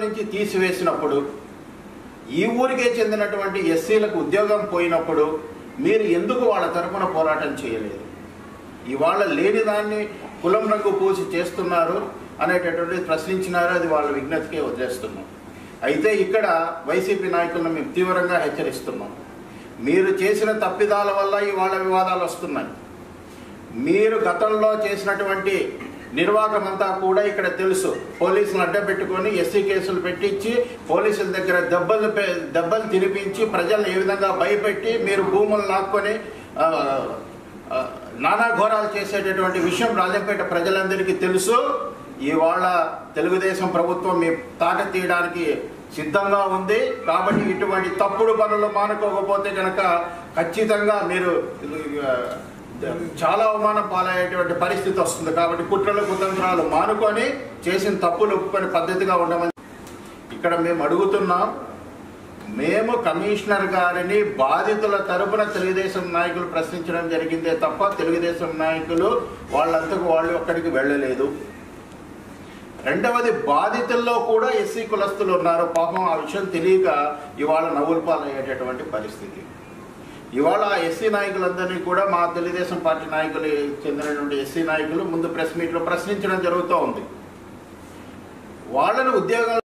నుంచి తీసివేసినప్పుడు, ఈ ఊరికే చెందినటువంటి ఎస్సీలకు ఉద్యోగం పోయినప్పుడు మీరు ఎందుకు వాళ్ళ తరపున పోరాటం చేయలేదు? ఇవాళ లేని దాన్ని కులం రంగు పూసి చేస్తున్నారు అనేటటువంటిది ప్రశ్నించినారు. అది వాళ్ళ విజ్ఞతకే వదిలేస్తున్నాం. అయితే ఇక్కడ వైసీపీ నాయకులను మేము తీవ్రంగా హెచ్చరిస్తున్నాం. మీరు చేసిన తప్పిదాల వల్ల ఇవాళ వివాదాలు వస్తున్నాయి. మీరు గతంలో చేసినటువంటి నిర్వాహకమంతా కూడా ఇక్కడ తెలుసు. పోలీసులను అడ్డపెట్టుకొని ఎస్సీ కేసులు పెట్టించి పోలీసుల దగ్గర దెబ్బలు తినిపించి ప్రజలను ఏ విధంగా భయపెట్టి మీరు భూములు లాక్కొని నానా ఘోరాలు చేసేటటువంటి విషయం రాజంపేట ప్రజలందరికీ తెలుసు. ఇవాళ తెలుగుదేశం ప్రభుత్వం మీ తాట తీయడానికి సిద్ధంగా ఉంది. కాబట్టి ఇటువంటి తప్పుడు పనులు మానుకోకపోతే కనుక ఖచ్చితంగా మీరు చాలా అవమానం పాలయ్యేటువంటి పరిస్థితి వస్తుంది. కాబట్టి కుట్రలు కుతంత్రాలు మానుకొని చేసిన తప్పులు ఒప్పుకొని పద్ధతిగా ఉండమని ఇక్కడ మేము అడుగుతున్నాం. మేము కమిషనర్ గారిని బాధితుల తరపున తెలుగుదేశం నాయకులు ప్రశ్నించడం జరిగిందే తప్ప తెలుగుదేశం నాయకులు వాళ్ళంతకు వాళ్ళు అక్కడికి వెళ్ళలేదు. రెండవది, బాధితుల్లో కూడా ఎస్సీ కులస్తులు ఉన్నారు. పాపం ఆ విషయం తెలియక ఇవాళ నవ్వులు పాలయ్యేటటువంటి పరిస్థితి. ఇవాళ ఎస్సీ నాయకులందరినీ కూడా మా తెలుగుదేశం పార్టీ నాయకులు చెందినటువంటి ఎస్సీ నాయకులు ముందు ప్రెస్ మీట్లో ప్రశ్నించడం జరుగుతూ ఉంది. వాళ్ళను ఉద్యోగాలు